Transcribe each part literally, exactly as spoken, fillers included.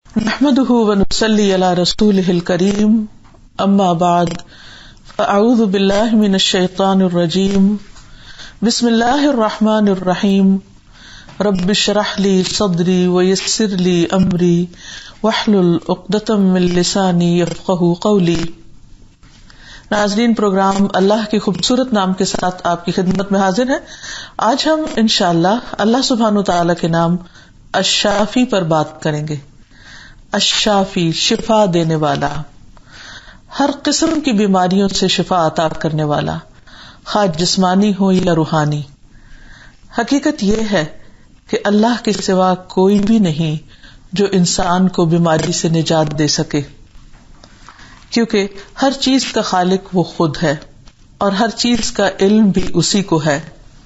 نحمده ونصلي على رسوله الكريم اما بعد فاعوذ بالله من الشيطان الرجيم بسم الله الرحمن الرحيم رب اشرح لي صدري ويسر لي امري واحلل عقدة من لساني يفقهوا قولي. ناظرین، پروگرام اللہ کے خوبصورت نام کے ساتھ آپ کی خدمت میں حاضر ہے. آج ہم انشاءاللہ اللہ سبحانہ وتعالی کے نام الشافی پر بات کریں گے. الشافی، شفا دینے والا، ہر قسم کی بیماریوں سے شفا عطا کرنے والا، خواہ جسمانی ہو یا روحانی. حقیقت یہ ہے کہ اللہ کے سوا کوئی بھی نہیں جو انسان کو بیماری سے نجات دے سکے، کیونکہ ہر چیز کا خالق وہ خود ہے اور ہر چیز کا علم بھی اسی کو ہے.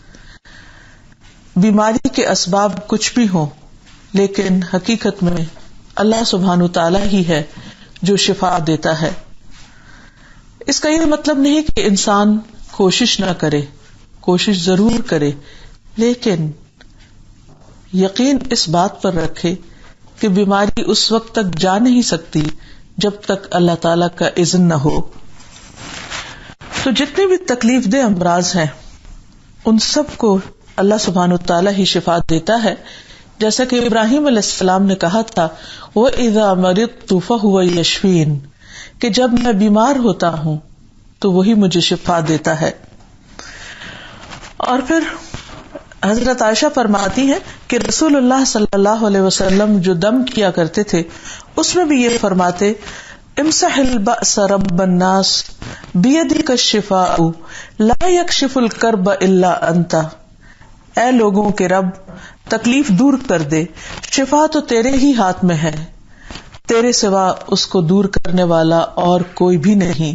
بیماری کے اسباب کچھ بھی ہوں، لیکن حقیقت میں اللہ سبحانہ تعالیٰ ہی ہے جو شفا دیتا ہے. اس کا یہ مطلب نہیں کہ انسان کوشش نہ کرے، کوشش ضرور کرے، لیکن یقین اس بات پر رکھے کہ بیماری اس وقت تک جا نہیں سکتی جب تک اللہ تعالیٰ کا اذن نہ ہو. تو جتنے بھی تکلیف دہ امراض ہیں ان سب کو اللہ سبحانہ تعالیٰ ہی شفا دیتا ہے. جیسا کہ ابراہیم علیہ السلام نے کہا تھا وَإِذَا مَرِضْتُ فَهُوَ يَشْفِينِ، کہ جب میں بیمار ہوتا ہوں تو وہی مجھے شفا دیتا ہے. اور پھر حضرت عائشہ فرماتی ہیں کہ رسول اللہ صلی اللہ علیہ وسلم جو دم کیا کرتے تھے اس میں بھی یہ فرماتے امسح البأس رب الناس بیدک الشفاء لا یکشف الکرب الا انت، اے لوگوں کے رب تکلیف دور کر دے، شفا تو تیرے ہی ہاتھ میں ہے، تیرے سوا اس کو دور کرنے والا اور کوئی بھی نہیں.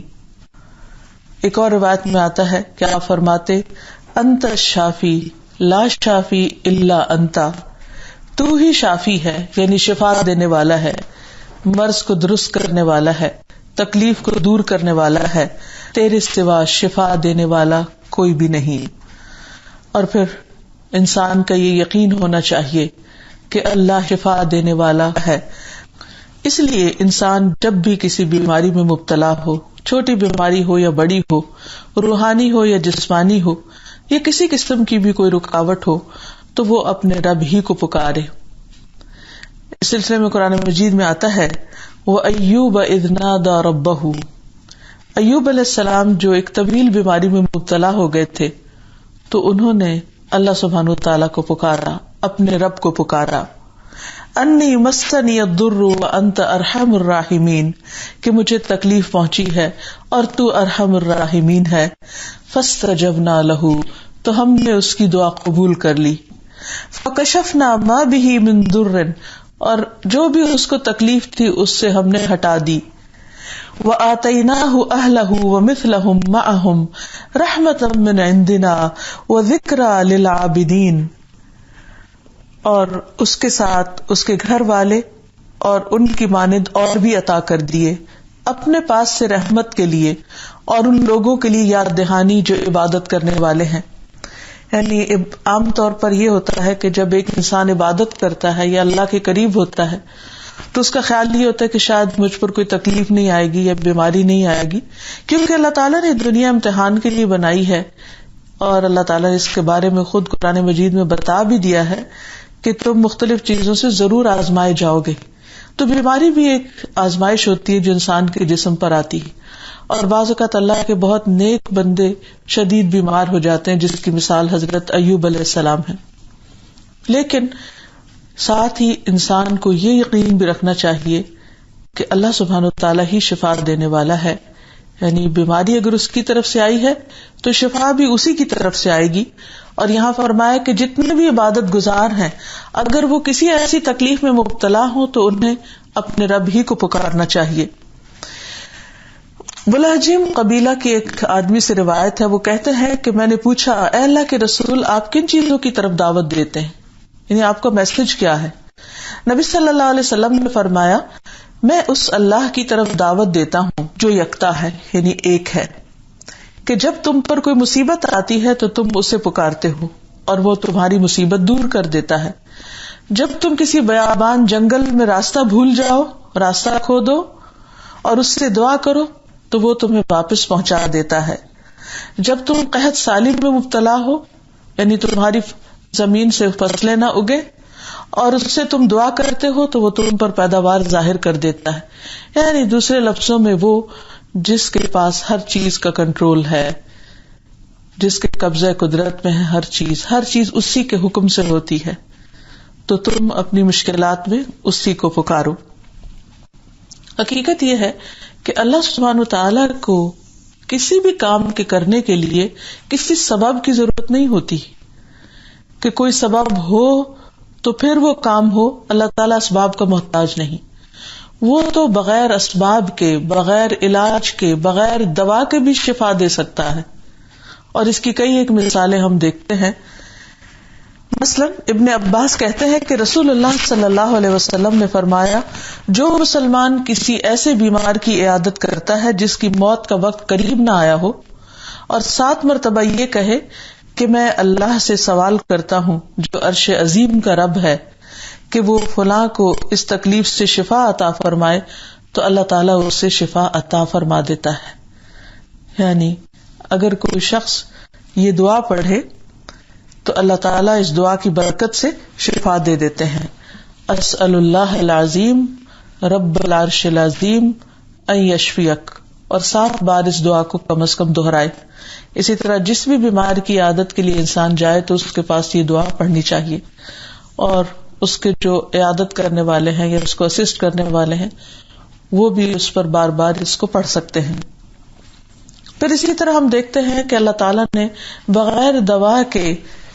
ایک اور روایت میں آتا ہے کہ آپ فرماتے انت الشافی لا شافی الا انت، تو ہی شافی ہے، یعنی شفا دینے والا ہے، مرض کو درست کرنے والا ہے، تکلیف کو دور کرنے والا ہے، تیرے سوا شفا دینے والا کوئی بھی نہیں. اور پھر انسان کا یہ یقین ہونا چاہیے کہ اللہ شفا دینے والا ہے. اس لیے انسان جب بھی کسی بیماری میں مبتلا ہو، چھوٹی بیماری ہو یا بڑی ہو، روحانی ہو یا جسمانی ہو، یا کسی قسم کی بھی کوئی رکاوٹ ہو، تو وہ اپنے رب ہی کو پکارے. اس سلسلے میں قرآن مجید میں آتا ہے وَأَيُّوبَ إِذْ نَادَى رَبَّهُ، ایوب علیہ السلام جو ایک طویل بیماری میں مبتلا ہو گئے تھے تو انہوں نے اللہ سبحانہ تعالیٰ کو پکارا، اپنے رب کو پکارا. انی مسنی الضر وانت ارحم الراحمین، کہ مجھے تکلیف پہنچی ہے اور تو ارحم الراحمین ہے. فاستجبنا لہ، تو ہم نے اس کی دعا قبول کر لی. فکشفنا ما بہ من ضر، اور جو بھی اس کو تکلیف تھی اس سے ہم نے ہٹا دی. وآتیناہ اہلہ ومثلہم معہم رحمتا من عندنا وذکری للعابدین، اور اس کے ساتھ اس کے گھر والے اور ان کی مانند اور بھی عطا کر دیے اپنے پاس سے رحمت کے لیے اور ان لوگوں کے لیے یاد دہانی جو عبادت کرنے والے ہیں. یعنی عام طور پر یہ ہوتا ہے کہ جب ایک انسان عبادت کرتا ہے یا اللہ کے قریب ہوتا ہے تو اس کا خیال یہ ہوتا ہے کہ شاید مجھ پر کوئی تکلیف نہیں آئے گی یا بیماری نہیں آئے گی، کیونکہ اللہ تعالیٰ نے دنیا امتحان کے لیے بنائی ہے. اور اللہ تعالیٰ نے اس کے بارے میں خود قرآن مجید میں بتا بھی دیا ہے کہ تم مختلف چیزوں سے ضرور آزمائے جاؤ گے. تو بیماری بھی ایک آزمائش ہوتی ہے جو انسان کے جسم پر آتی ہے، اور بعض اوقات اللہ کے بہت نیک بندے شدید بیمار ہو جاتے ہیں، جس کی مثال حضرت ایوب علیہ السلام ہے. لیکن ساتھ ہی انسان کو یہ یقین بھی رکھنا چاہیے کہ اللہ سبحانہ وتعالی ہی شفا دینے والا ہے. یعنی بیماری اگر اس کی طرف سے آئی ہے تو شفا بھی اسی کی طرف سے آئے گی. اور یہاں فرمایا کہ جتنے بھی عبادت گزار ہیں اگر وہ کسی ایسی تکلیف میں مبتلا ہوں تو انہیں اپنے رب ہی کو پکارنا چاہیے. بلاجیم قبیلہ کے ایک آدمی سے روایت ہے، وہ کہتے ہیں کہ میں نے پوچھا اے اللہ کے رسول، آپ کن چیزوں کی طرف دعوت دیتے ہیں، یعنی آپ کا میسج کیا ہے؟ نبی صلی اللہ علیہ وسلم نے فرمایا میں اس اللہ کی طرف دعوت دیتا ہوں جو یکتا ہے، یعنی ایک ہے، کہ جب تم پر کوئی مصیبت آتی ہے تو تم اسے پکارتے ہو اور وہ تمہاری مصیبت دور کر دیتا ہے. جب تم کسی بیابان جنگل میں راستہ بھول جاؤ، راستہ کھودو اور اس سے دعا کرو تو وہ تمہیں واپس پہنچا دیتا ہے. جب تم قحط سالی میں مبتلا ہو، یعنی تمہاری زمین سے فصلیں نہ اگے اور اس سے تم دعا کرتے ہو تو وہ تم پر پیداوار ظاہر کر دیتا ہے. یعنی دوسرے لفظوں میں وہ جس کے پاس ہر چیز کا کنٹرول ہے، جس کے قبضہ قدرت میں ہے ہر چیز، ہر چیز اسی کے حکم سے ہوتی ہے، تو تم اپنی مشکلات میں اسی کو پکارو. حقیقت یہ ہے کہ اللہ سبحانہ وتعالی کو کسی بھی کام کے کرنے کے لیے کسی سبب کی ضرورت نہیں ہوتی کہ کوئی سبب ہو تو پھر وہ کام ہو. اللہ تعالیٰ اسباب کا محتاج نہیں، وہ تو بغیر اسباب کے، بغیر علاج کے، بغیر دوا کے بھی شفا دے سکتا ہے. اور اس کی کئی ایک مثالیں ہم دیکھتے ہیں. مثلا ابن عباس کہتے ہیں کہ رسول اللہ صلی اللہ علیہ وسلم نے فرمایا، جو مسلمان کسی ایسے بیمار کی عیادت کرتا ہے جس کی موت کا وقت قریب نہ آیا ہو اور سات مرتبہ یہ کہے کہ میں اللہ سے سوال کرتا ہوں جو عرش عظیم کا رب ہے کہ وہ فلاں کو اس تکلیف سے شفا عطا فرمائے، تو اللہ تعالیٰ اسے شفا عطا فرما دیتا ہے. یعنی اگر کوئی شخص یہ دعا پڑھے تو اللہ تعالیٰ اس دعا کی برکت سے شفا دے دیتے ہیں. اسأل اللہ العظیم رب العرش العظیم ان یشفیک، اور سات بار اس دعا کو کم از کم دہرائے. اسی طرح جس بھی بیمار کی عادت کے لیے انسان جائے تو اس کے پاس یہ دعا پڑھنی چاہیے، اور اس کے جو عیادت کرنے والے ہیں یا اس کو اسسٹ کرنے والے ہیں وہ بھی اس پر بار بار اس کو پڑھ سکتے ہیں. پھر اسی طرح ہم دیکھتے ہیں کہ اللہ تعالیٰ نے بغیر دوا کے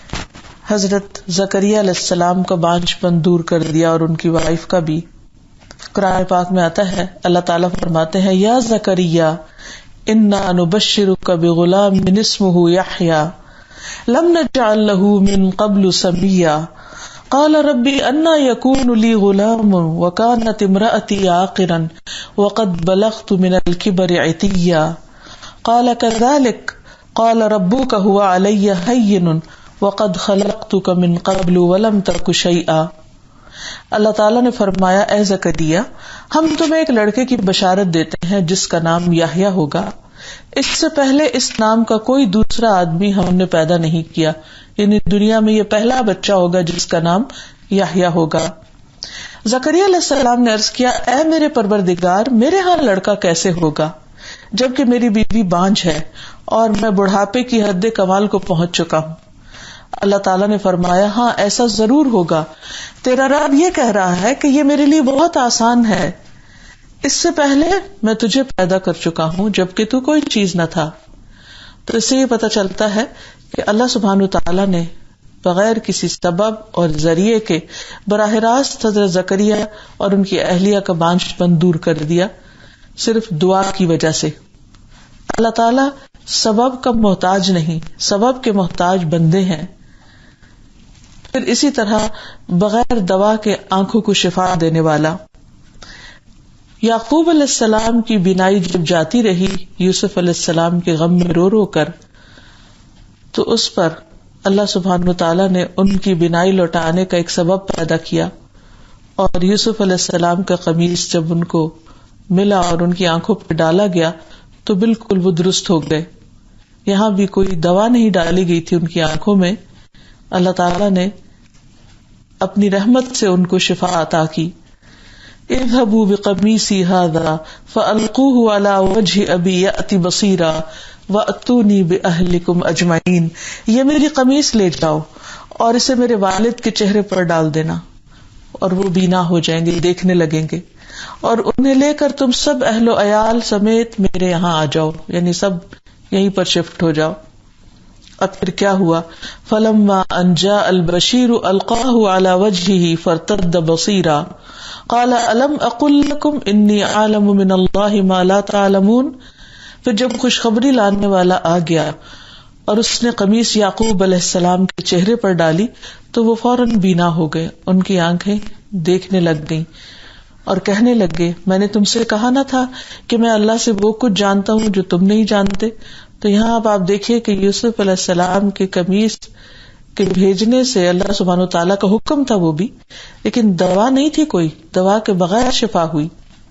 حضرت زکریا علیہ السلام کا بانجھ پن دور کر دیا، اور ان کی وائف کا بھی. قرآن پاک میں آتا ہے، اللہ تعالیٰ فرماتے ہیں، یا زکریا انا نبشرک بغلام اسمہ یحییٰ لم نجعل له من قبل سمیا قال ربی انا یکون لی غلام وکانت امرأتی عاقرا وقد بلغت من الکبر عتیا قال كذلك قال ربك هو علي هين وقد خلقتك من قبل ولم تك شيئا. اللہ تعالیٰ نے فرمایا، اے زکریا، ہم تمہیں ایک لڑکے کی بشارت دیتے ہیں جس کا نام یحییٰ ہوگا. اس سے پہلے اس نام کا کوئی دوسرا آدمی ہم نے پیدا نہیں کیا، یعنی دنیا میں یہ پہلا بچہ ہوگا جس کا نام یحییٰ ہوگا. زکریا علیہ السلام نے عرض کیا، اے میرے پروردگار، میرے ہاں لڑکا کیسے ہوگا جبکہ میری بیوی بانجھ ہے اور میں بڑھاپے کی حد کمال کو پہنچ چکا ہوں. اللہ تعالیٰ نے فرمایا، ہاں ایسا ضرور ہوگا. تیرا رب یہ کہہ رہا ہے کہ یہ میرے لیے بہت آسان ہے، اس سے پہلے میں تجھے پیدا کر چکا ہوں جبکہ تو کوئی چیز نہ تھا. تو اس سے یہ پتہ چلتا ہے کہ اللہ سبحانہ تعالیٰ نے بغیر کسی سبب اور ذریعے کے براہ راست حضرت زکریا اور ان کی اہلیہ کا بانجھ پن دور کر دیا، صرف دعا کی وجہ سے. اللہ تعالیٰ سبب کا محتاج نہیں، سبب کے محتاج بندے ہیں. پھر اسی طرح بغیر دوا کے آنکھوں کو شفا دینے والا. یعقوب علیہ السلام کی بینائی جب جاتی رہی یوسف علیہ السلام کے غم میں رو رو کر، تو اس پر اللہ سبحانہ تعالیٰ نے ان کی بینائی لوٹانے کا ایک سبب پیدا کیا، اور یوسف علیہ السلام کا قمیص جب ان کو ملا اور ان کی آنکھوں پہ ڈالا گیا تو بالکل وہ درست ہو گئے. یہاں بھی کوئی دوا نہیں ڈالی گئی تھی ان کی آنکھوں میں، اللہ تعالیٰ نے اپنی رحمت سے ان کو شفا عطا کی. اذهبوا بقمیصی هذا فالقوه على وجه ابی یأتی بصیرا واتونی باہلکم اجمعین. یہ میری قمیص لے جاؤ اور اسے میرے والد کے چہرے پر ڈال دینا، اور وہ بینا ہو جائیں گے، دیکھنے لگیں گے، اور انہیں لے کر تم سب اہل و عیال سمیت میرے یہاں آ جاؤ، یعنی سب یہیں پر شفٹ ہو جاؤ. اب پھر کیا ہوا؟ فلما ان جاء البشیر القاہ علی وجہہ فارتد بصیرا قال الم اقل لکم انی اعلم من اللہ ما لا تعلمون. پھر جب خوشخبری لانے والا آ گیا اور اس نے قمیص یعقوب علیہ السلام کے چہرے پر ڈالی تو وہ فوراً بینا ہو گئے، ان کی آنکھیں دیکھنے لگ گئیں، اور کہنے لگے، میں نے تم سے کہا نہ تھا کہ میں اللہ سے وہ کچھ جانتا ہوں جو تم نہیں جانتے. تو یہاں اب آپ دیکھیے کہ یوسف علیہ السلام کی قمیص کہ بھیجنے سے اللہ سبحانہ وتعالیٰ کا حکم تھا وہ بھی، لیکن دوا نہیں تھی کوئی، دوا کے بغیر شفا ہوئی.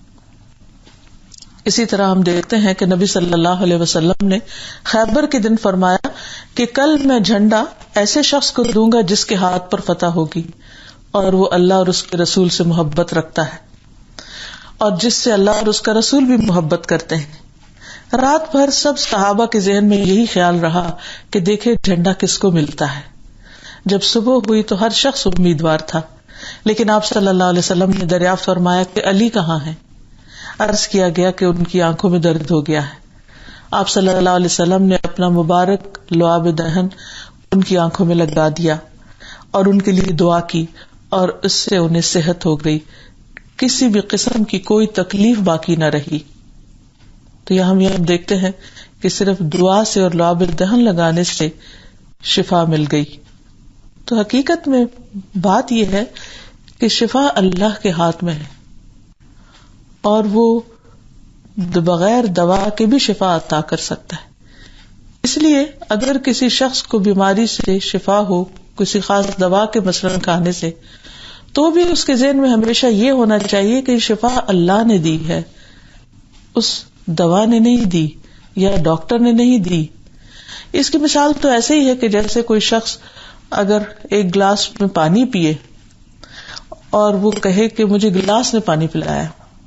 اسی طرح ہم دیکھتے ہیں کہ نبی صلی اللہ علیہ وسلم نے خیبر کے دن فرمایا کہ کل میں جھنڈا ایسے شخص کو دوں گا جس کے ہاتھ پر فتح ہوگی اور وہ اللہ اور اس کے رسول سے محبت رکھتا ہے اور جس سے اللہ اور اس کا رسول بھی محبت کرتے ہیں. رات بھر سب صحابہ کے ذہن میں یہی خیال رہا کہ دیکھے جھنڈا کس کو ملتا ہے. جب صبح ہوئی تو ہر شخص امیدوار تھا، لیکن آپ صلی اللہ علیہ وسلم نے دریافت فرمایا کہ علی کہاں ہے؟ عرض کیا گیا کہ ان کی آنکھوں میں درد ہو گیا ہے. آپ صلی اللہ علیہ وسلم نے اپنا مبارک لعاب دہن ان کی آنکھوں میں لگا دیا اور ان کے لیے دعا کی اور اس سے انہیں صحت ہو گئی، کسی بھی قسم کی کوئی تکلیف باقی نہ رہی. تو یہاں ہم یہ دیکھتے ہیں کہ صرف دعا سے اور لعاب دہن لگانے سے شفا مل گئی. تو حقیقت میں بات یہ ہے کہ شفا اللہ کے ہاتھ میں ہے اور وہ بغیر دوا کے بھی شفا عطا کر سکتا ہے. اس لیے اگر کسی شخص کو بیماری سے شفا ہو کسی خاص دوا کے مثلاً کھانے سے، تو بھی اس کے ذہن میں ہمیشہ یہ ہونا چاہیے کہ شفا اللہ نے دی ہے، اس دوا نے نہیں دی یا ڈاکٹر نے نہیں دی. اس کی مثال تو ایسے ہی ہے کہ جیسے کوئی شخص اگر ایک گلاس میں پانی پیے اور وہ کہے کہ مجھے گلاس نے پانی پلایا،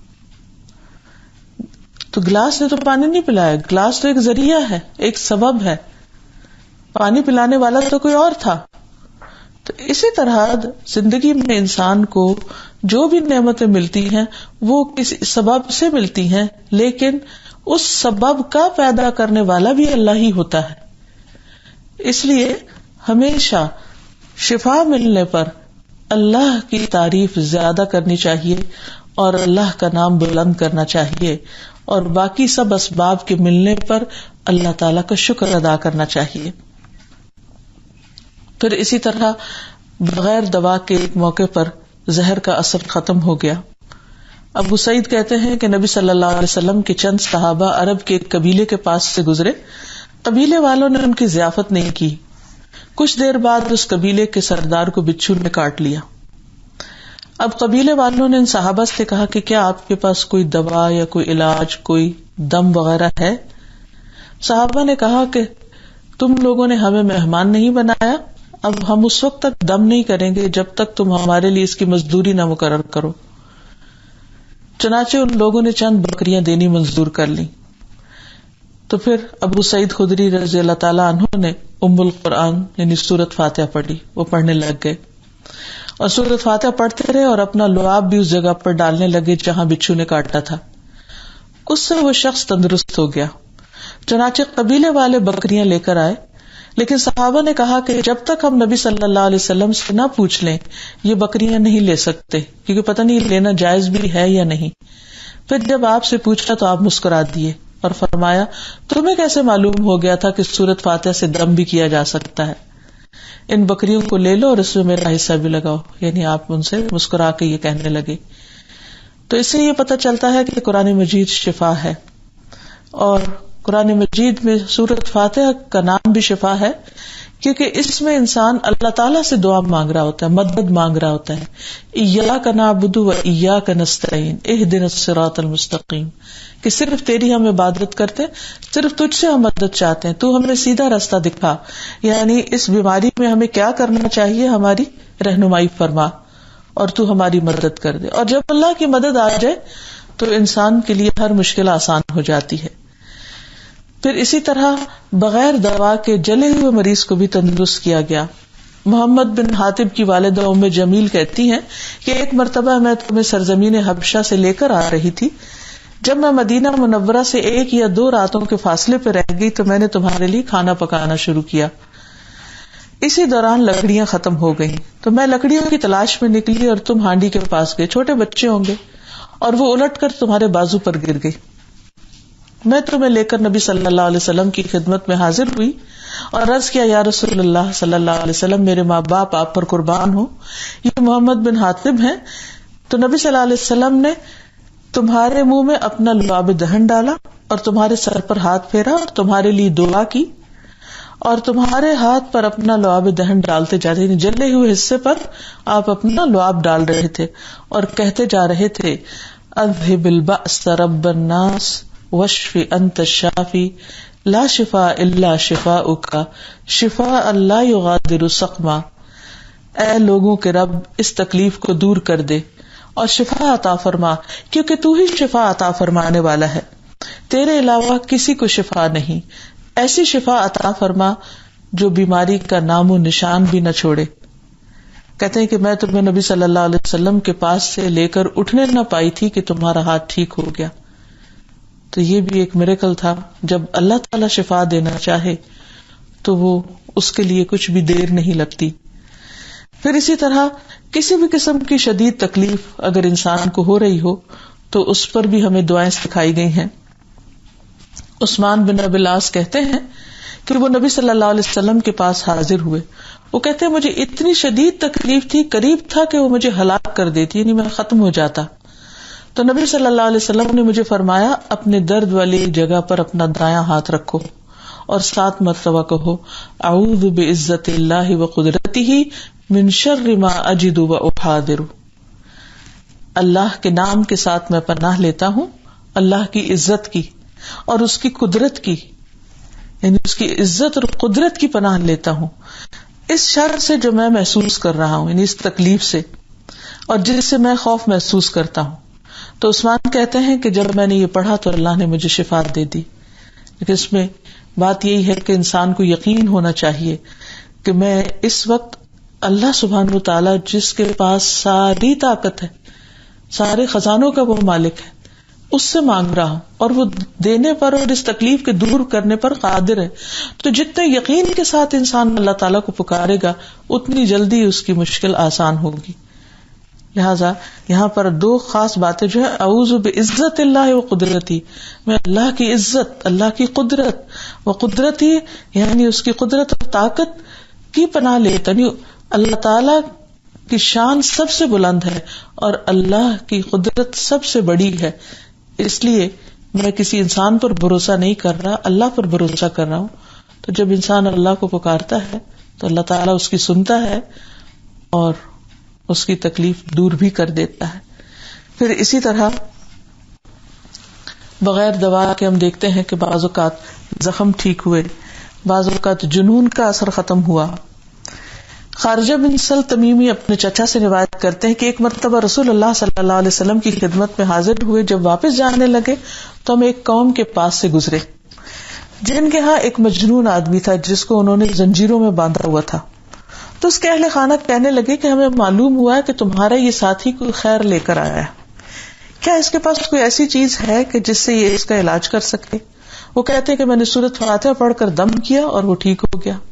تو گلاس نے تو پانی نہیں پلایا، گلاس تو ایک ذریعہ ہے، ایک سبب ہے، پانی پلانے والا تو کوئی اور تھا. تو اسی طرح زندگی میں انسان کو جو بھی نعمتیں ملتی ہیں وہ کسی سبب سے ملتی ہیں، لیکن اس سبب کا پیدا کرنے والا بھی اللہ ہی ہوتا ہے. اس لیے ہمیشہ شفا ملنے پر اللہ کی تعریف زیادہ کرنی چاہیے اور اللہ کا نام بلند کرنا چاہیے، اور باقی سب اسباب کے ملنے پر اللہ تعالیٰ کا شکر ادا کرنا چاہیے. پھر اسی طرح بغیر دوا کے ایک موقع پر زہر کا اثر ختم ہو گیا. ابو سعید کہتے ہیں کہ نبی صلی اللہ علیہ وسلم کے چند صحابہ عرب کے ایک قبیلے کے پاس سے گزرے. قبیلے والوں نے ان کی ضیافت نہیں کی. کچھ دیر بعد اس قبیلے کے سردار کو بچھو نے کاٹ لیا. اب قبیلے والوں نے ان صحابہ سے کہا کہ کیا آپ کے پاس کوئی دوا یا کوئی علاج، کوئی دم وغیرہ ہے؟ صحابہ نے کہا کہ تم لوگوں نے ہمیں مہمان نہیں بنایا، اب ہم اس وقت تک دم نہیں کریں گے جب تک تم ہمارے لیے اس کی مزدوری نہ مقرر کرو. چنانچہ ان لوگوں نے چند بکریاں دینی منظور کر لی. تو پھر ابو سعید خدری رضی اللہ تعالیٰ عنہ نے ام القرآن یعنی سورۃ فاتحہ پڑھی. وہ پڑھنے لگ گئے اور سورۃ فاتحہ پڑھتے رہے اور اپنا لعاب بھی اس جگہ پر ڈالنے لگے جہاں بچھو نے کاٹا تھا. اس سے وہ شخص تندرست ہو گیا. چنانچہ قبیلے والے بکریاں لے کر آئے، لیکن صحابہ نے کہا کہ جب تک ہم نبی صلی اللہ علیہ وسلم سے نہ پوچھ لیں یہ بکریاں نہیں لے سکتے، کیونکہ پتہ نہیں لینا جائز بھی ہے یا نہیں. پھر جب آپ سے پوچھا تو آپ مسکرا دیے اور فرمایا تمہیں کیسے معلوم ہو گیا تھا کہ سورۃ فاتحہ سے دم بھی کیا جا سکتا ہے؟ ان بکریوں کو لے لو اور اس میں میرا حصہ بھی لگاؤ. یعنی آپ ان سے مسکرا کے یہ کہنے لگے. تو اس سے یہ پتہ چلتا ہے کہ قرآن مجید شفا ہے، اور قرآن مجید میں سورۃ فاتحہ کا نام بھی شفا ہے کیونکہ اس میں انسان اللہ تعالیٰ سے دعا مانگ رہا ہوتا ہے، مدد مانگ رہا ہوتا ہے. ایاک نعبد و ایاک نستعین اہدنا الصراط المستقیم، کہ صرف تیری ہم عبادت کرتے ہیں، صرف تجھ سے ہم مدد چاہتے ہیں، تو ہمیں سیدھا راستہ دکھا. یعنی اس بیماری میں ہمیں کیا کرنا چاہیے، ہماری رہنمائی فرما اور تو ہماری مدد کر دے. اور جب اللہ کی مدد آ جائے تو انسان کے لیے ہر مشکل آسان ہو جاتی ہے. پھر اسی طرح بغیر دوا کے جلے ہوئے مریض کو بھی تندرست کیا گیا. محمد بن حاتب کی والدہ ام جمیل کہتی ہیں کہ ایک مرتبہ میں تمہیں سرزمین حبشہ سے لے کر آ رہی تھی. جب میں مدینہ منورہ سے ایک یا دو راتوں کے فاصلے پہ رہ گئی تو میں نے تمہارے لیے کھانا پکانا شروع کیا. اسی دوران لکڑیاں ختم ہو گئیں تو میں لکڑیوں کی تلاش میں نکلی اور تم ہانڈی کے پاس گئے. چھوٹے بچے ہوں گے اور وہ الٹ کر تمہارے بازو پر گر گئی. میں تمہیں لے کر نبی صلی اللہ علیہ وسلم کی خدمت میں حاضر ہوئی اور عرض کیا یا رسول اللہ صلی اللہ علیہ وسلم، میرے ماں باپ آپ پر قربان ہو، یہ محمد بن حاتب ہیں. تو نبی صلی اللہ علیہ وسلم نے تمہارے منہ میں اپنا لعاب دہن ڈالا اور تمہارے سر پر ہاتھ پھیرا اور تمہارے لیے دعا کی اور تمہارے ہاتھ پر اپنا لعاب دہن ڈالتے جاتے، یعنی جلے ہوئے حصے پر آپ اپنا لعاب ڈال رہے تھے اور کہتے جا رہے تھے اذهب البأس رب الناس واشف انت الشافی لا شفاء الا شفاؤک شفاء لا یغادر سقما، اے لوگوں کے رب اس تکلیف کو دور کر دے اور شفا عطا فرما، کیونکہ تو ہی شفا عطا فرمانے والا ہے، تیرے علاوہ کسی کو شفا نہیں، ایسی شفا عطا فرما جو بیماری کا نام و نشان بھی نہ چھوڑے۔ کہتے ہیں کہ میں تمہیں نبی صلی اللہ علیہ وسلم کے پاس سے لے کر اٹھنے نہ پائی تھی کہ تمہارا ہاتھ ٹھیک ہو گیا۔ تو یہ بھی ایک میریکل تھا، جب اللہ تعالی شفا دینا چاہے تو وہ اس کے لیے کچھ بھی دیر نہیں لگتی۔ پھر اسی طرح کسی بھی قسم کی شدید تکلیف اگر انسان کو ہو رہی ہو تو اس پر بھی ہمیں دعائیں سکھائی گئی ہیں۔ عثمان بن ابی العاص کہتے ہیں کہ وہ نبی صلی اللہ علیہ وسلم کے پاس حاضر ہوئے، وہ کہتے ہیں مجھے اتنی شدید تکلیف تھی، قریب تھا کہ وہ مجھے ہلاک کر دیتی، یعنی میں ختم ہو جاتا۔ تو نبی صلی اللہ علیہ وسلم نے مجھے فرمایا اپنے درد والی جگہ پر اپنا دایاں ہاتھ رکھو اور سات مرتبہ کہو اعوذ بعزت اللہ وقدرتہ من شر ما اجد واحاذر، اللہ کے نام کے ساتھ میں پناہ لیتا ہوں اللہ کی عزت کی اور اس کی قدرت کی، یعنی اس کی عزت اور قدرت کی پناہ لیتا ہوں اس شر سے جو میں محسوس کر رہا ہوں، یعنی اس تکلیف سے اور جس سے میں خوف محسوس کرتا ہوں۔ تو عثمان کہتے ہیں کہ جب میں نے یہ پڑھا تو اللہ نے مجھے شفا دے دی۔ لیکن اس میں بات یہی ہے کہ انسان کو یقین ہونا چاہیے کہ میں اس وقت اللہ سبحانہ وتعالی جس کے پاس ساری طاقت ہے، سارے خزانوں کا وہ مالک ہے، اس سے مانگ رہا ہوں اور وہ دینے پر اور اس تکلیف کے دور کرنے پر قادر ہے۔ تو جتنے یقین کے ساتھ انسان اللہ تعالیٰ کو پکارے گا اتنی جلدی اس کی مشکل آسان ہوگی۔ لہذا یہاں پر دو خاص باتیں جو ہے اعوذ بعزت اللہ و قدرتی، میں اللہ کی عزت، اللہ کی قدرت و قدرتی یعنی اس کی قدرت اور طاقت کی پناہ لیتا، یعنی اللہ تعالیٰ کی شان سب سے بلند ہے اور اللہ کی قدرت سب سے بڑی ہے، اس لیے میں کسی انسان پر بھروسہ نہیں کر رہا، اللہ پر بھروسہ کر رہا ہوں۔ تو جب انسان اللہ کو پکارتا ہے تو اللہ تعالیٰ اس کی سنتا ہے اور اس کی تکلیف دور بھی کر دیتا ہے۔ پھر اسی طرح بغیر دوا کے ہم دیکھتے ہیں کہ بعض اوقات زخم ٹھیک ہوئے، بعض اوقات جنون کا اثر ختم ہوا۔ خارجہ بن سل تمیمی اپنے چچا سے روایت کرتے ہیں کہ ایک مرتبہ رسول اللہ صلی اللہ علیہ وسلم کی خدمت میں حاضر ہوئے، جب واپس جانے لگے تو ہم ایک قوم کے پاس سے گزرے جن کے ہاں ایک مجنون آدمی تھا جس کو انہوں نے زنجیروں میں باندھا ہوا تھا۔ تو اس کے اہل خانہ کہنے لگے کہ ہمیں معلوم ہوا ہے کہ تمہارا یہ ساتھی کوئی خیر لے کر آیا ہے، کیا اس کے پاس کوئی ایسی چیز ہے کہ جس سے یہ اس کا علاج کر سکے؟ وہ کہتے ہیں کہ میں نے سورۃ فاتحہ پڑھ کر دم کیا اور وہ ٹھیک ہو گیا۔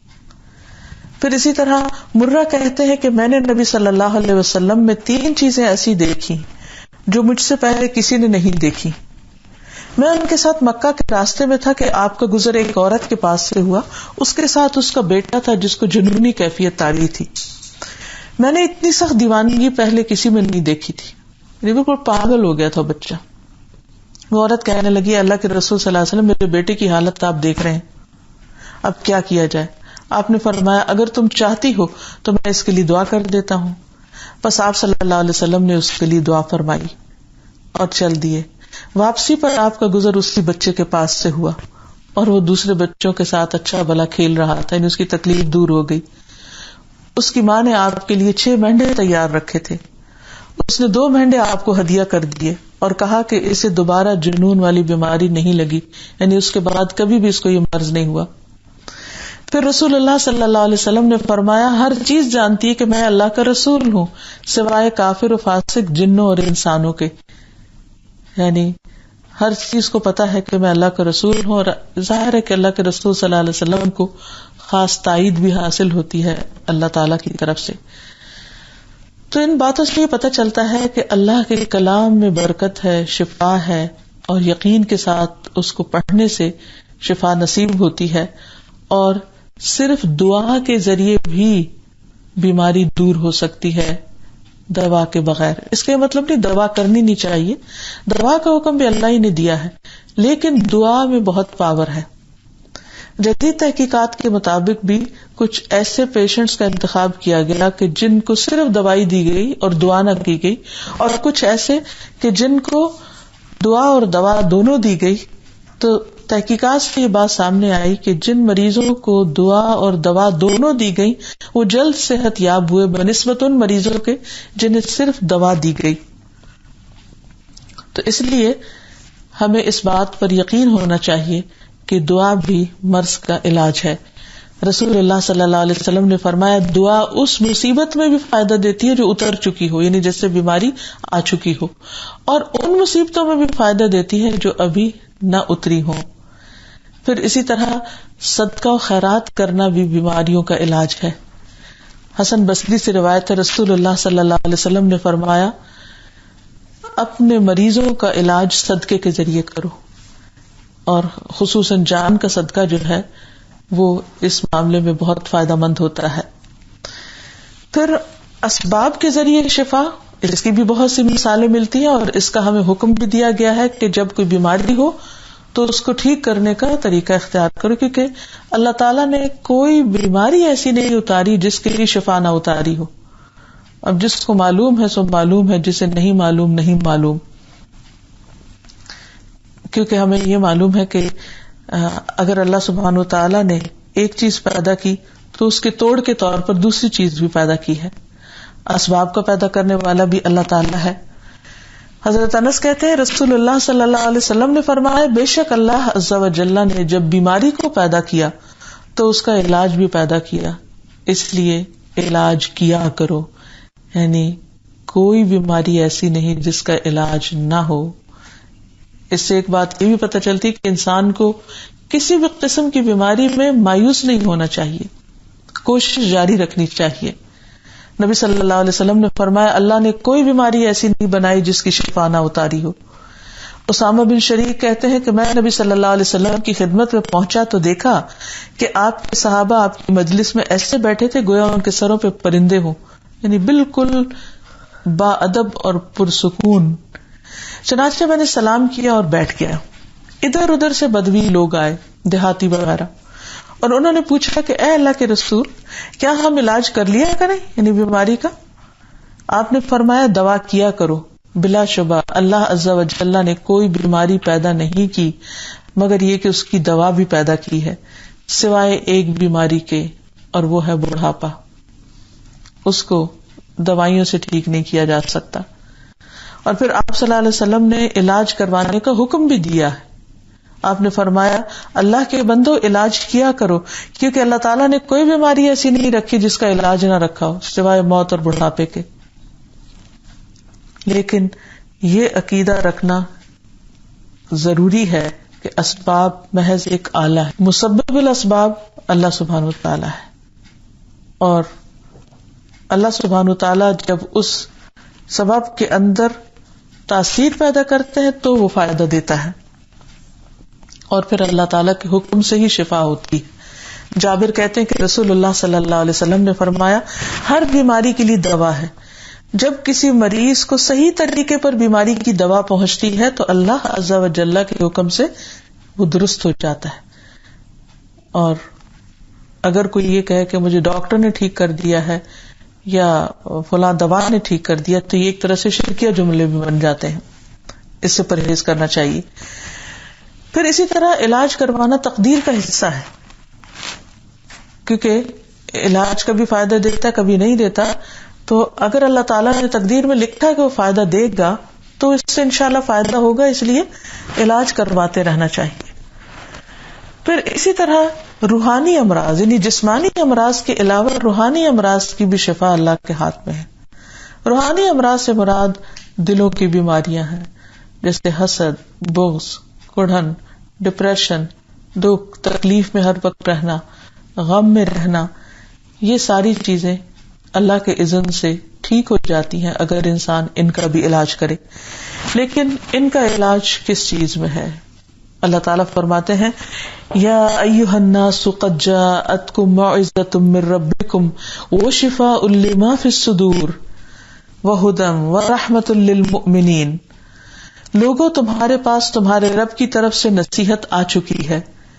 پھر اسی طرح مرہ کہتے ہیں کہ میں نے نبی صلی اللہ علیہ وسلم میں تین چیزیں ایسی دیکھی جو مجھ سے پہلے کسی نے نہیں دیکھی۔ میں ان کے ساتھ مکہ کے راستے میں تھا کہ آپ کا گزر ایک عورت کے پاس سے ہوا، اس کے ساتھ اس کا بیٹا تھا جس کو جنونی کیفیت تاری تھی۔ میں نے اتنی سخت دیوانگی پہلے کسی میں نہیں دیکھی تھی، بالکل پاگل ہو گیا تھا بچہ۔ وہ عورت کہنے لگی اللہ کے رسول صلی اللہ علیہ وسلم میرے بیٹے کی حالت آپ دیکھ رہے ہیں، اب کیا کیا جائے؟ آپ نے فرمایا اگر تم چاہتی ہو تو میں اس کے لیے دعا کر دیتا ہوں۔ بس آپ صلی اللہ علیہ وسلم نے اس کے لیے دعا فرمائی اور چل دیے۔ واپسی پر آپ کا گزر اسی بچے کے پاس سے ہوا اور وہ دوسرے بچوں کے ساتھ اچھا بھلا کھیل رہا تھا، یعنی اس کی تکلیف دور ہو گئی۔ اس کی ماں نے آپ کے لیے چھ مینڈے تیار رکھے تھے، اس نے دو مینڈے آپ کو ہدیہ کر دیے اور کہا کہ اسے دوبارہ جنون والی بیماری نہیں لگی، یعنی اس کے بعد کبھی بھی اس کو یہ مرض نہیں ہوا۔ پھر رسول اللہ صلی اللہ علیہ وسلم نے فرمایا ہر چیز جانتی ہے کہ میں اللہ کا رسول ہوں سوائے کافر و فاسق جنوں اور انسانوں کے، یعنی ہر چیز کو پتا ہے کہ میں اللہ کا رسول ہوں، اور ظاہر ہے کہ اللہ کے رسول صلی اللہ علیہ وسلم کو خاص تائید بھی حاصل ہوتی ہے اللہ تعالی کی طرف سے۔ تو ان باتوں سے یہ پتہ چلتا ہے کہ اللہ کے کلام میں برکت ہے، شفا ہے، اور یقین کے ساتھ اس کو پڑھنے سے شفا نصیب ہوتی ہے، اور صرف دعا کے ذریعے بھی بیماری دور ہو سکتی ہے دوا کے بغیر۔ اس کا مطلب نہیں دوا کرنی نہیں چاہیے، دوا کا حکم بھی اللہ ہی نے دیا ہے، لیکن دعا میں بہت پاور ہے۔ جدید تحقیقات کے مطابق بھی کچھ ایسے پیشنٹس کا انتخاب کیا گیا کہ جن کو صرف دوائی دی گئی اور دعا نہ کی گئی، اور کچھ ایسے کہ جن کو دعا اور دوا دونوں دی گئی. تو تحقیقات سے یہ بات سامنے آئی کہ جن مریضوں کو دعا اور دوا دونوں دی گئی وہ جلد صحت یاب ہوئے بنسبت ان مریضوں کے جنہیں صرف دوا دی گئی. تو اس لیے ہمیں اس بات پر یقین ہونا چاہیے کہ دعا بھی مرض کا علاج ہے. رسول اللہ صلی اللہ علیہ وسلم نے فرمایا دعا اس مصیبت میں بھی فائدہ دیتی ہے جو اتر چکی ہو، یعنی جس سے بیماری آ چکی ہو، اور ان مصیبتوں میں بھی فائدہ دیتی ہے جو ابھی نہ اتری ہو. پھر اسی طرح صدقہ و خیرات کرنا بھی بیماریوں کا علاج ہے. حسن بصری سے روایت ہے رسول اللہ صلی اللہ علیہ وسلم نے فرمایا اپنے مریضوں کا علاج صدقے کے ذریعے کرو، اور خصوصاً جان کا صدقہ جو ہے وہ اس معاملے میں بہت فائدہ مند ہوتا ہے. پھر اسباب کے ذریعے شفا، اس کی بھی بہت سی مثالیں ملتی ہیں، اور اس کا ہمیں حکم بھی دیا گیا ہے کہ جب کوئی بیماری ہو تو اس کو ٹھیک کرنے کا طریقہ اختیار کرو، کیونکہ اللہ تعالیٰ نے کوئی بیماری ایسی نہیں اتاری جس کے لیے شفا نہ اتاری ہو. اب جس کو معلوم ہے سو معلوم ہے، جسے نہیں معلوم نہیں معلوم. کیونکہ ہمیں یہ معلوم ہے کہ اگر اللہ سبحانہ و تعالیٰ نے ایک چیز پیدا کی تو اس کے توڑ کے طور پر دوسری چیز بھی پیدا کی ہے. اسباب کا پیدا کرنے والا بھی اللہ تعالیٰ ہے. حضرت انس کہتے ہیں رسول اللہ صلی اللہ علیہ وسلم نے فرمایا بے شک اللہ عز و جل نے جب بیماری کو پیدا کیا تو اس کا علاج بھی پیدا کیا، اس لیے علاج کیا کرو. یعنی کوئی بیماری ایسی نہیں جس کا علاج نہ ہو. اس سے ایک بات یہ بھی پتہ چلتی کہ انسان کو کسی بھی قسم کی بیماری میں مایوس نہیں ہونا چاہیے، کوشش جاری رکھنی چاہیے. نبی صلی اللہ علیہ وسلم نے فرمایا اللہ نے کوئی بیماری ایسی نہیں بنائی جس کی شفا نہ اتاری ہو. اسامہ بن شریک کہتے ہیں کہ میں نبی صلی اللہ علیہ وسلم کی خدمت میں پہنچا تو دیکھا کہ آپ کے صحابہ آپ کی مجلس میں ایسے بیٹھے تھے گویا ان کے سروں پہ پرندے ہوں، یعنی بالکل با ادب اور پرسکون. چنانچہ میں نے سلام کیا اور بیٹھ گیا. ادھر ادھر سے بدوی لوگ آئے، دیہاتی وغیرہ، اور انہوں نے پوچھا کہ اے اللہ کے رسول کیا ہم علاج کر لیا کریں یعنی بیماری کا؟ آپ نے فرمایا دوا کیا کرو. بلا شبہ اللہ عز و جل نے کوئی بیماری پیدا نہیں کی مگر یہ کہ اس کی دوا بھی پیدا کی ہے، سوائے ایک بیماری کے، اور وہ ہے بڑھاپا. اس کو دوائیوں سے ٹھیک نہیں کیا جا سکتا. اور پھر آپ صلی اللہ علیہ وسلم نے علاج کروانے کا حکم بھی دیا ہے. آپ نے فرمایا اللہ کے بندو علاج کیا کرو، کیونکہ اللہ تعالیٰ نے کوئی بیماری ایسی نہیں رکھی جس کا علاج نہ رکھا ہو سوائے موت اور بڑھاپے کے. لیکن یہ عقیدہ رکھنا ضروری ہے کہ اسباب محض ایک آلہ ہے، مسبب الاسباب اللہ سبحانہ و تعالیٰ ہے، اور اللہ سبحانہ و تعالیٰ جب اس سبب کے اندر تاثیر پیدا کرتے ہیں تو وہ فائدہ دیتا ہے، اور پھر اللہ تعالیٰ کے حکم سے ہی شفا ہوتی ہے. جابر کہتے ہیں کہ رسول اللہ صلی اللہ علیہ وسلم نے فرمایا ہر بیماری کے لیے دوا ہے. جب کسی مریض کو صحیح طریقے پر بیماری کی دوا پہنچتی ہے تو اللہ عز و جل کے حکم سے وہ درست ہو جاتا ہے. اور اگر کوئی یہ کہے کہ مجھے ڈاکٹر نے ٹھیک کر دیا ہے یا فلاں دوا نے ٹھیک کر دیا تو یہ ایک طرح سے شرکیہ جملے بھی بن جاتے ہیں. اس سے پرہیز کرنا چاہیے. پھر اسی طرح علاج کروانا تقدیر کا حصہ ہے، کیونکہ علاج کبھی فائدہ دیتا کبھی نہیں دیتا. تو اگر اللہ تعالیٰ نے تقدیر میں لکھا کہ وہ فائدہ دے گا تو اس سے انشاءاللہ فائدہ ہوگا، اس لیے علاج کرواتے رہنا چاہیے. پھر اسی طرح روحانی امراض یعنی جسمانی امراض کے علاوہ روحانی امراض کی بھی شفا اللہ کے ہاتھ میں ہے. روحانی امراض سے مراد دلوں کی بیماریاں ہیں جیسے حسد، بغض، کڑھن، ڈپریشن، دکھ، تکلیف میں ہر وقت رہنا، غم میں رہنا. یہ ساری چیزیں اللہ کے اذن سے ٹھیک ہو جاتی ہیں اگر انسان ان کا بھی علاج کرے. لیکن ان کا علاج کس چیز میں ہے؟ اللہ تعالیٰ فرماتے ہیں یا ایھا الناس قد جاءتکم موعظۃ من ربکم وشفاء لما فی الصدور وہدی ورحمۃ للمؤمنین. لوگوں تمہارے پاس تمہارے رب کی طرف سے نصیحت آ چکی ہے،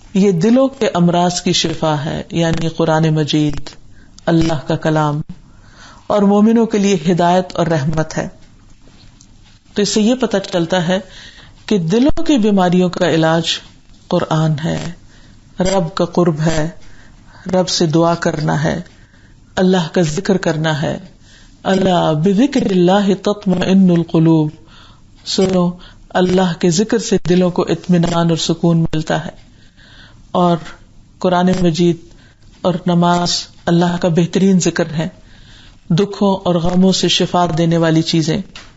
یہ دلوں کے امراض کی شفا ہے، یعنی قرآن مجید اللہ کا کلام، اور مومنوں کے لیے ہدایت اور رحمت ہے۔ تو اس سے یہ پتہ چلتا ہے کہ دلوں کی بیماریوں کا علاج قرآن ہے، رب کا قرب ہے، رب سے دعا کرنا ہے، اللہ کا ذکر کرنا ہے۔ اللہ بذکر اللہ تطمئن القلوب، سنو اللہ کے ذکر سے دلوں کو اطمینان اور سکون ملتا ہے۔ اور قرآن مجید اور نماز اللہ کا بہترین ذکر ہے، دکھوں اور غموں سے شفا دینے والی چیزیں۔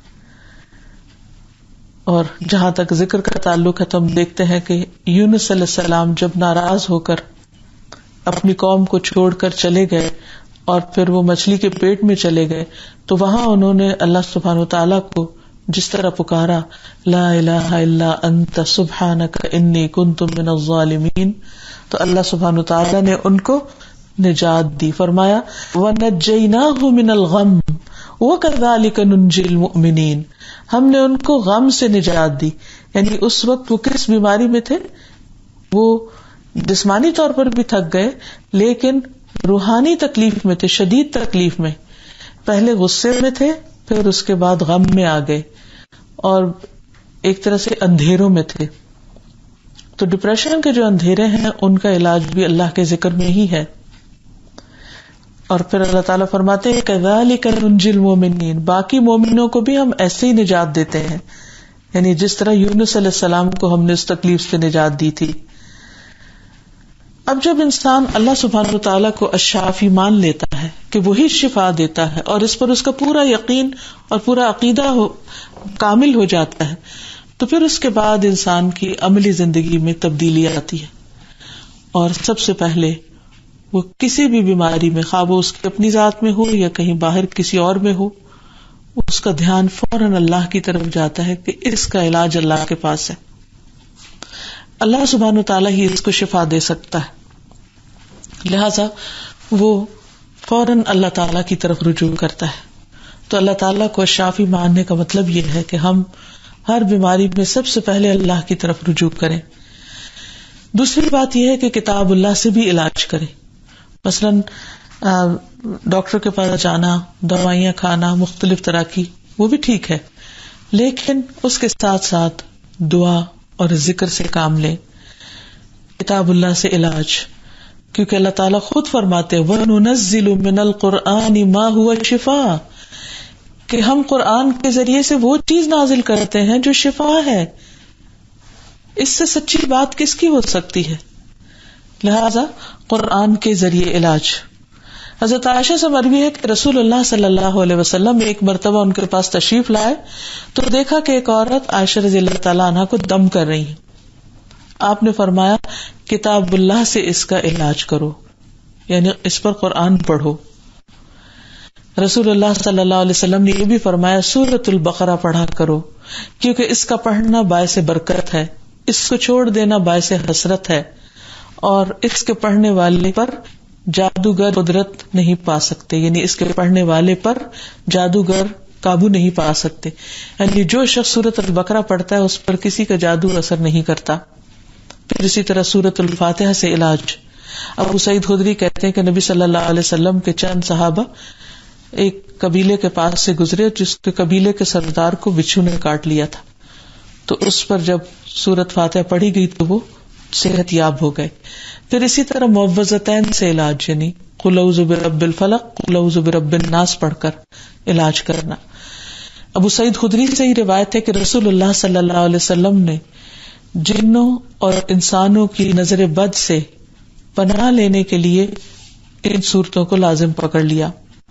اور جہاں تک ذکر کا تعلق ہے تو ہم دیکھتے ہیں کہ یونس علیہ السلام جب ناراض ہو کر اپنی قوم کو چھوڑ کر چلے گئے اور پھر وہ مچھلی کے پیٹ میں چلے گئے تو وہاں انہوں نے اللہ سبحانہ وتعالیٰ کو جس طرح پکارا، لا الہ الا انت سبحانک انی کنت من الظالمین، تو اللہ سبحانہ وتعالیٰ نے ان کو نجات دی۔ فرمایا وَنَجَّيْنَاهُ مِنَ الْغَمِّ وَكَذَلِكَ نُنْجِي الْمُؤْمِنِينَ، ہم نے ان کو غم سے نجات دی۔ یعنی اس وقت وہ کس بیماری میں تھے؟ وہ جسمانی طور پر بھی تھک گئے لیکن روحانی تکلیف میں تھے، شدید تکلیف میں۔ پہلے غصے میں تھے، پھر اس کے بعد غم میں آ گئے اور ایک طرح سے اندھیروں میں تھے۔ تو ڈپریشن کے جو اندھیرے ہیں ان کا علاج بھی اللہ کے ذکر میں ہی ہے۔ اور پھر اللہ تعالیٰ فرماتے ہیں کذالک ننجی المؤمنین، باقی مومنوں کو بھی ہم ایسے ہی نجات دیتے ہیں، یعنی جس طرح یونس علیہ السلام کو ہم نے اس تکلیف سے نجات دی تھی۔ اب جب انسان اللہ سبحانہ وتعالیٰ کو الشافی مان لیتا ہے کہ وہی شفا دیتا ہے اور اس پر اس کا پورا یقین اور پورا عقیدہ ہو کامل ہو جاتا ہے، تو پھر اس کے بعد انسان کی عملی زندگی میں تبدیلی آتی ہے۔ اور سب سے پہلے وہ کسی بھی بیماری میں، خواہ وہ اس کی اپنی ذات میں ہو یا کہیں باہر کسی اور میں ہو، اس کا دھیان فوراً اللہ کی طرف جاتا ہے کہ اس کا علاج اللہ کے پاس ہے، اللہ سبحانہ وتعالیٰ ہی اس کو شفا دے سکتا ہے، لہذا وہ فوراً اللہ تعالیٰ کی طرف رجوع کرتا ہے۔ تو اللہ تعالیٰ کو شافی ماننے کا مطلب یہ ہے کہ ہم ہر بیماری میں سب سے پہلے اللہ کی طرف رجوع کریں۔ دوسری بات یہ ہے کہ کتاب اللہ سے بھی علاج کریں، مثلاً ڈاکٹر کے پاس جانا، دوائیاں کھانا مختلف طرح کی، وہ بھی ٹھیک ہے، لیکن اس کے ساتھ ساتھ دعا اور ذکر سے کام لیں، کتاب اللہ سے علاج، کیونکہ اللہ تعالیٰ خود فرماتے وَنُنَزِّلُ مِنَ الْقُرْآنِ مَا هُوَ شِفَاءٌ، کہ ہم قرآن کے ذریعے سے وہ چیز نازل کرتے ہیں جو شفا ہے۔ اس سے سچی بات کس کی ہو سکتی ہے؟ لہذا قرآن کے ذریعے علاج۔ حضرت عائشہ سے مروی ہے کہ رسول اللہ صلی اللہ علیہ وسلم ایک مرتبہ ان کے پاس تشریف لائے تو دیکھا کہ ایک عورت عائشہ رضی اللہ تعالیٰ عنہ کو دم کر رہی ہے۔ آپ نے فرمایا کتاب اللہ سے اس کا علاج کرو، یعنی اس پر قرآن پڑھو۔ رسول اللہ صلی اللہ علیہ وسلم نے یہ بھی فرمایا سورۃ البقرہ پڑھا کرو، کیونکہ اس کا پڑھنا باعث برکت ہے، اس کو چھوڑ دینا باعث حسرت ہے، اور اس کے پڑھنے والے پر جادوگر قدرت نہیں پا سکتے، یعنی اس کے پڑھنے والے پر جادوگر قابو نہیں پا سکتے، یعنی جو شخص سورۃ البقرہ پڑھتا ہے اس پر کسی کا جادو اثر نہیں کرتا۔ پھر اسی طرح سورۃ الفاتحہ سے علاج۔ ابو سعید خدری کہتے ہیں کہ نبی صلی اللہ علیہ وسلم کے چند صحابہ ایک قبیلے کے پاس سے گزرے جس کے قبیلے کے سردار کو بچھو نے کاٹ لیا تھا، تو اس پر جب سورۃ فاتحہ پڑھی گئی تو وہ صحت یاب ہو گئے۔ پھر اسی طرح معوذتین سے علاج، یعنی قل اعوذ برب الفلق قل اعوذ برب الناس پڑھ کر علاج کرنا۔ ابو سعید خدری سے ہی روایت ہے کہ رسول اللہ صلی اللہ علیہ وسلم نے جنوں اور انسانوں کی نظر بد سے پناہ لینے کے لیے ان صورتوں کو لازم پکڑ لیا۔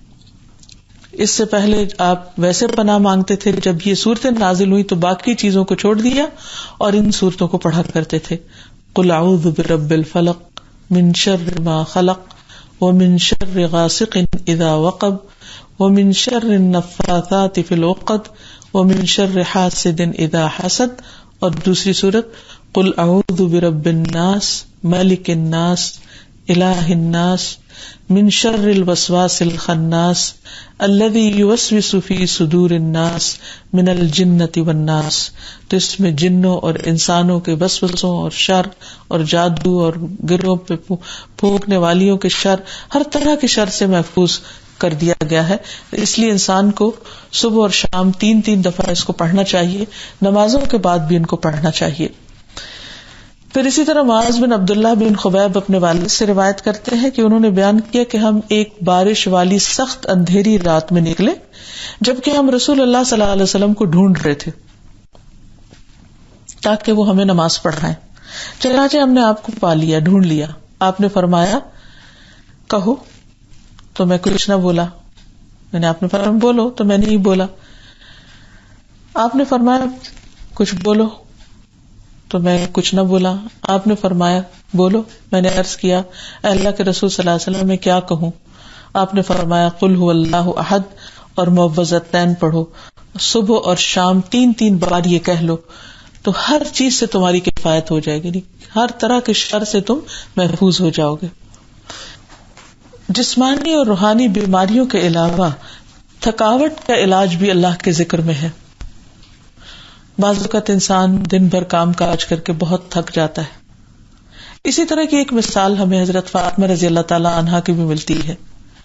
اس سے پہلے آپ ویسے پناہ مانگتے تھے، جب یہ صورتیں نازل ہوئی تو باقی چیزوں کو چھوڑ دیا اور ان صورتوں کو پڑھا کرتے تھے۔ قل اعوذ برب الفلق من شر ما خلق ومن شر غاسق اذا وقب ومن شر النفاثات في العقد ومن شر حاسد اذا حسد، اور دوسری صورت قل اعوذ برب الناس ملک الناس الہ الناس من شر الوسواس الخناس الذی یوسوس فی صدور الناس من الجنۃ والناس. تو اس میں جنوں اور انسانوں کے وسوسوں اور شر اور جادو اور گروہ پہ پھونکنے والیوں کے شر، ہر طرح کے شر سے محفوظ کر دیا گیا ہے. اس لیے انسان کو صبح اور شام تین تین دفعہ اس کو پڑھنا چاہیے، نمازوں کے بعد بھی ان کو پڑھنا چاہیے. پھر اسی طرح معاذ بن عبداللہ بن خبیب اپنے والد سے روایت کرتے ہیں کہ انہوں نے بیان کیا کہ ہم ایک بارش والی سخت اندھیری رات میں نکلے جبکہ ہم رسول اللہ صلی اللہ علیہ وسلم کو ڈھونڈ رہے تھے تاکہ وہ ہمیں نماز پڑھائیں. چنانچہ ہم نے آپ کو پا لیا، ڈھونڈ لیا. آپ نے فرمایا کہو، تو میں کچھ نہ بولا. میں نے آپ نے فرمایا بولو، تو میں نے نہیں بولا. آپ نے فرمایا کچھ بولو، تو میں کچھ نہ بولا. آپ نے فرمایا بولو. میں نے عرض کیا اے اللہ کے رسول صلی اللہ علیہ وسلم میں کیا کہوں؟ آپ نے فرمایا قل هو اللہ احد اور معوذتین پڑھو. صبح اور شام تین تین بار یہ کہہ لو تو ہر چیز سے تمہاری کفایت ہو جائے گی، ہر طرح کے شر سے تم محفوظ ہو جاؤ گے. جسمانی اور روحانی بیماریوں کے علاوہ تھکاوٹ کا علاج بھی اللہ کے ذکر میں ہے. بعض اوقات انسان دن بھر کام کاج کر کے بہت تھک جاتا ہے. اسی طرح کی ایک مثال ہمیں حضرت فاطمہ رضی اللہ تعالی عنہا کی بھی ملتی ہے.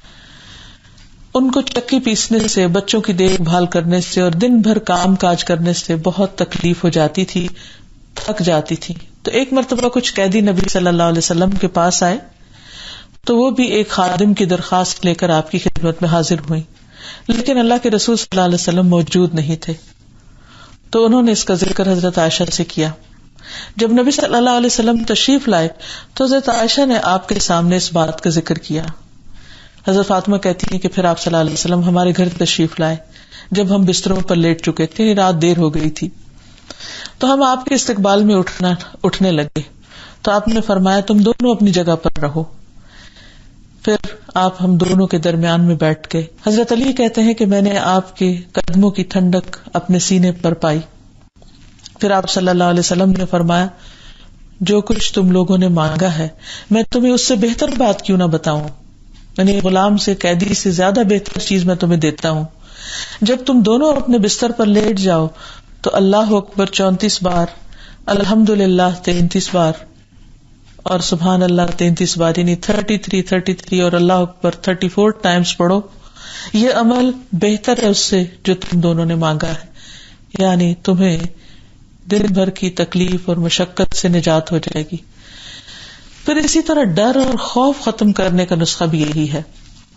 ان کو چکی پیسنے سے، بچوں کی دیکھ بھال کرنے سے اور دن بھر کام کاج کرنے سے بہت تکلیف ہو جاتی تھی، تھک جاتی تھی. تو ایک مرتبہ کچھ قیدی نبی صلی اللہ علیہ وسلم کے پاس آئے تو وہ بھی ایک خادم کی درخواست لے کر آپ کی خدمت میں حاضر ہوئی، لیکن اللہ کے رسول صلی اللہ علیہ وسلم موجود نہیں تھے. تو انہوں نے اس کا ذکر حضرت عائشہ سے کیا. جب نبی صلی اللہ علیہ وسلم تشریف لائے تو حضرت عائشہ نے آپ کے سامنے اس بات کا ذکر کیا. حضرت فاطمہ کہتی ہیں کہ پھر آپ صلی اللہ علیہ وسلم ہمارے گھر تشریف لائے جب ہم بستروں پر لیٹ چکے تھے، رات دیر ہو گئی تھی. تو ہم آپ کے استقبال میں اٹھنا اٹھنے لگے تو آپ نے فرمایا تم دونوں اپنی جگہ پر رہو. پھر آپ ہم دونوں کے درمیان میں بیٹھ گئے. حضرت علی کہتے ہیں کہ میں نے آپ کے قدموں کی ٹھنڈک اپنے سینے پر پائی. پھر آپ صلی اللہ علیہ وسلم نے فرمایا جو کچھ تم لوگوں نے مانگا ہے میں تمہیں اس سے بہتر بات کیوں نہ بتاؤں، یعنی غلام سے، قیدی سے زیادہ بہتر چیز میں تمہیں دیتا ہوں. جب تم دونوں اپنے بستر پر لیٹ جاؤ تو اللہ اکبر چونتیس بار، الحمد للہ تینتیس بار اور سبحان اللہ تینتیس بار، یعنی تھرٹی تھری تھرٹی تھری اور اللہ اکبر تھرٹی فور ٹائمز پڑھو. یہ عمل بہتر ہے اس سے جو تم دونوں نے مانگا ہے، یعنی تمہیں دن بھر کی تکلیف اور مشقت سے نجات ہو جائے گی. پھر اسی طرح ڈر اور خوف ختم کرنے کا نسخہ بھی یہی ہے.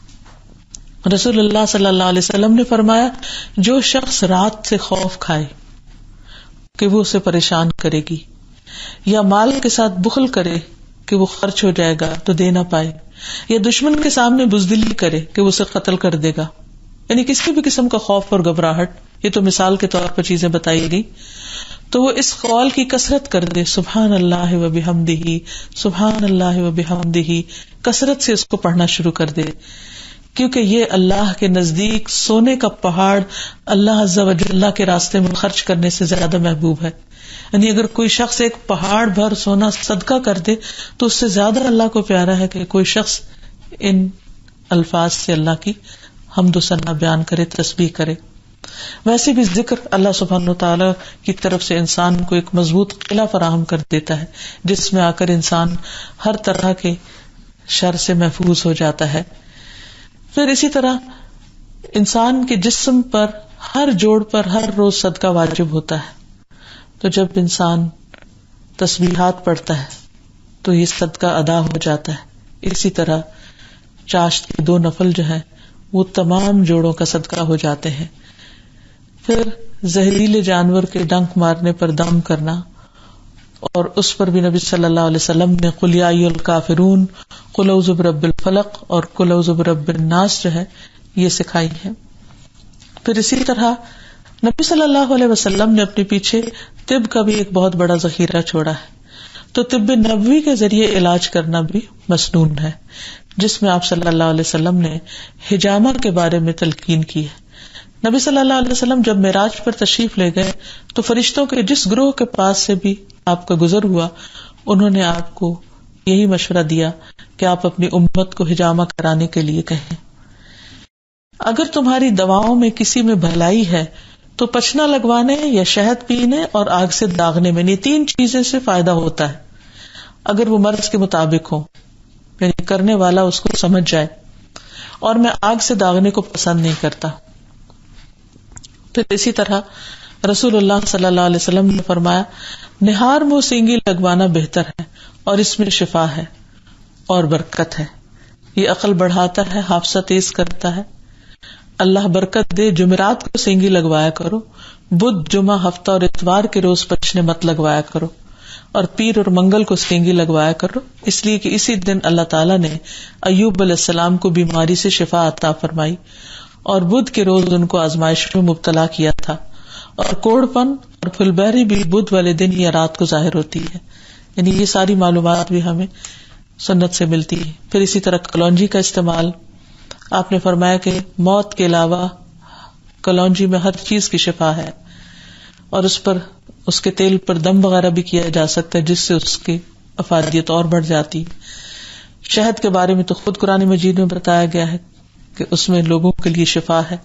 رسول اللہ صلی اللہ علیہ وسلم نے فرمایا جو شخص رات سے خوف کھائے کہ وہ اسے پریشان کرے گی، یا مال کے ساتھ بخل کرے کہ وہ خرچ ہو جائے گا تو دے نہ پائے، یا دشمن کے سامنے بزدلی کرے کہ وہ اسے قتل کر دے گا، یعنی کسی بھی قسم کا خوف اور گھبراہٹ، یہ تو مثال کے طور پر چیزیں بتائی گئی، تو وہ اس قول کی کثرت کر دے سبحان اللہ و بحمدہ، سبحان اللہ و بحمدہ، کثرت سے اس کو پڑھنا شروع کر دے، کیونکہ یہ اللہ کے نزدیک سونے کا پہاڑ اللہ عز و جل کے راستے میں خرچ کرنے سے زیادہ محبوب ہے. یعنی اگر کوئی شخص ایک پہاڑ بھر سونا صدقہ کر دے تو اس سے زیادہ اللہ کو پیارا ہے کہ کوئی شخص ان الفاظ سے اللہ کی حمد و ثنا بیان کرے، تسبیح کرے. ویسے بھی ذکر اللہ سبحانہ وتعالی کی طرف سے انسان کو ایک مضبوط قلعہ فراہم کر دیتا ہے جس میں آ کر انسان ہر طرح کے شر سے محفوظ ہو جاتا ہے. پھر اسی طرح انسان کے جسم پر ہر جوڑ پر ہر روز صدقہ واجب ہوتا ہے. تو جب انسان تسبیحات پڑھتا ہے تو یہ صدقہ ادا ہو جاتا ہے. اسی طرح چاشت کے دو نفل جو ہیں وہ تمام جوڑوں کا صدقہ ہو جاتے ہیں. پھر زہریلے جانور کے ڈنک مارنے پر دم کرنا، اور اس پر بھی نبی صلی اللہ علیہ وسلم نے قل یا ایھا الکافرون، قل اعوذ برب الفلق اور قل اعوذ برب الناس جو ہے یہ سکھائی ہے. پھر اسی طرح نبی صلی اللہ علیہ وسلم نے اپنے پیچھے طب کا بھی ایک بہت بڑا ذخیرہ چھوڑا ہے. تو طب نبوی کے ذریعے علاج کرنا بھی مسنون ہے، جس میں آپ صلی اللہ علیہ وسلم نے حجامہ کے بارے میں تلقین کی ہے. نبی صلی اللہ علیہ وسلم جب معراج پر تشریف لے گئے تو فرشتوں کے جس گروہ کے پاس سے بھی آپ کا گزر ہوا انہوں نے آپ کو یہی مشورہ دیا کہ آپ اپنی امت کو ہجامہ کرانے کے لیے کہیں. اگر تمہاری دواؤں میں کسی میں بھلائی ہے تو پچنا لگوانے یا شہد پینے اور آگ سے داغنے میں، یہ تین چیزیں سے فائدہ ہوتا ہے اگر وہ مرض کے مطابق ہو، یعنی کرنے والا اس کو سمجھ جائے. اور میں آگ سے داغنے کو پسند نہیں کرتا. پھر اسی طرح رسول اللہ صلی اللہ علیہ وسلم نے فرمایا نہار منہ سینگی لگوانا بہتر ہے اور اس میں شفا ہے اور برکت ہے. یہ عقل بڑھاتا ہے، حافظہ تیز کرتا ہے. اللہ برکت دے. جمعرات کو سینگی لگوایا کرو، بدھ، جمعہ، ہفتہ اور اتوار کے روز پچنے مت لگوایا کرو، اور پیر اور منگل کو سینگی لگوایا کرو، اس لیے کہ اسی دن اللہ تعالیٰ نے ایوب علیہ السلام کو بیماری سے شفا عطا فرمائی اور بدھ کے روز ان کو آزمائش میں مبتلا کیا تھا. اور کوڑ پن اور پھلبہری بھی بدھ والے دن یا رات کو ظاہر ہوتی ہے. یعنی یہ ساری معلومات بھی ہمیں سنت سے ملتی ہے. پھر اسی طرح کلونجی کا استعمال، آپ نے فرمایا کہ موت کے علاوہ کلونجی میں ہر چیز کی شفا ہے، اور اس پر اس کے تیل پر دم وغیرہ بھی کیا جا سکتا ہے جس سے اس کی افادیت اور بڑھ جاتی. شہد کے بارے میں تو خود قرآن مجید میں بتایا گیا ہے کہ اس میں لوگوں کے لیے شفا ہے.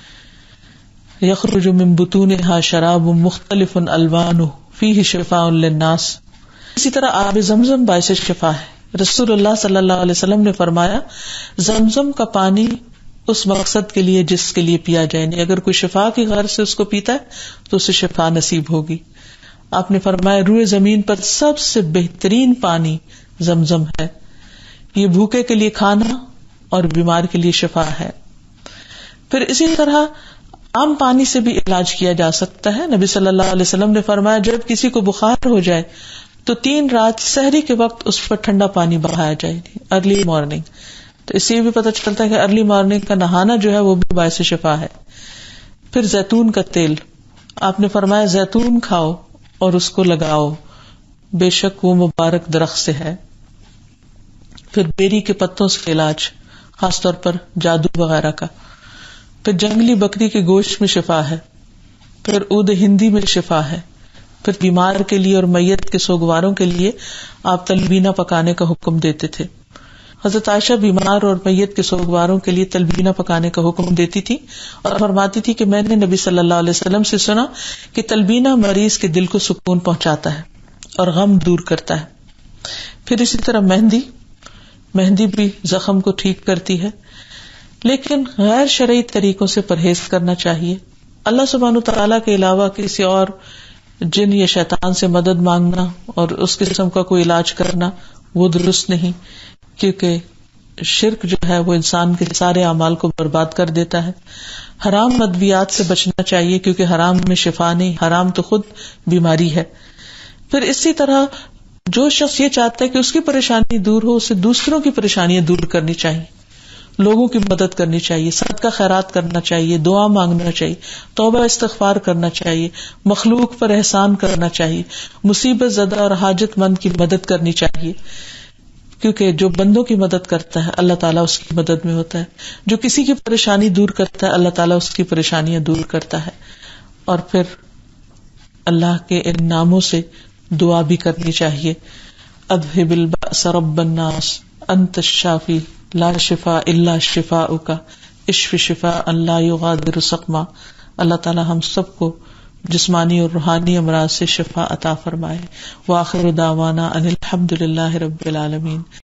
یخرج من بطونها شراب مختلف الوانہ فیہ شفاء للناس. اسی طرح آب زمزم باعث شفا ہے. رسول اللہ صلی اللہ علیہ وسلم نے فرمایا زمزم کا پانی اس مقصد کے لیے جس کے لیے پیا جائے، نہیں اگر کوئی شفا کی غرض سے اس کو پیتا ہے تو اسے شفا نصیب ہوگی. آپ نے فرمایا روئے زمین پر سب سے بہترین پانی زمزم ہے. یہ بھوکے کے لیے کھانا اور بیمار کے لیے شفا ہے. پھر اسی طرح عام پانی سے بھی علاج کیا جا سکتا ہے. نبی صلی اللہ علیہ وسلم نے فرمایا جب کسی کو بخار ہو جائے تو تین رات سحری کے وقت اس پر ٹھنڈا پانی بہایا جائے، ارلی مارننگ. تو اس سے بھی پتہ چلتا ہے کہ ارلی مارننگ کا نہانا جو ہے وہ بھی باعث شفا ہے. پھر زیتون کا تیل، آپ نے فرمایا زیتون کھاؤ اور اس کو لگاؤ، بے شک وہ مبارک درخت سے ہے. پھر بیری کے پتوں سے علاج، خاص طور پر جادو وغیرہ کا. پھر جنگلی بکری کے گوشت میں شفا ہے. پھر عود ہندی میں شفا ہے. پھر بیمار کے لیے اور میت کے سوگواروں کے لیے آپ تلبینہ پکانے کا حکم دیتے تھے. حضرت عائشہ بیمار اور میت کے سوگواروں کے لیے تلبینہ پکانے کا حکم دیتی تھی اور فرماتی تھی کہ میں نے نبی صلی اللہ علیہ وسلم سے سنا کہ تلبینہ مریض کے دل کو سکون پہنچاتا ہے اور غم دور کرتا ہے. پھر اسی طرح مہندی مہندی بھی زخم کو ٹھیک کرتی ہے، لیکن غیر شرعی طریقوں سے پرہیز کرنا چاہیے. اللہ سبحانہ تعالیٰ کے علاوہ کسی اور جن یا شیطان سے مدد مانگنا اور اس قسم کا کوئی علاج کرنا وہ درست نہیں، کیونکہ شرک جو ہے وہ انسان کے سارے اعمال کو برباد کر دیتا ہے. حرام مدویات سے بچنا چاہیے کیونکہ حرام میں شفا نہیں، حرام تو خود بیماری ہے. پھر اسی طرح جو شخص یہ چاہتا ہے کہ اس کی پریشانی دور ہو، اسے دوسروں کی پریشانیاں دور کرنی چاہیے، لوگوں کی مدد کرنی چاہیے، صدقہ خیرات کرنا چاہیے، دعا مانگنا چاہیے، توبہ استغفار کرنا چاہیے، مخلوق پر احسان کرنا چاہیے، مصیبت زدہ اور حاجت مند کی مدد کرنی چاہیے، کیونکہ جو بندوں کی مدد کرتا ہے اللہ تعالیٰ اس کی مدد میں ہوتا ہے. جو کسی کی پریشانی دور کرتا ہے اللہ تعالیٰ اس کی پریشانیاں دور کرتا ہے. اور پھر اللہ کے ان ناموں سے دعا بھی کرنی چاہیے. اذھب البأس رب الناس انت الشافی لا شفاء الا شفاؤک اشف شفاء لا یغادر سقما. اللہ تعالیٰ ہم سب کو جسمانی اور روحانی امراض سے شفا عطا فرمائے. وآخر دعوانا ان الحمد للہ رب العالمین.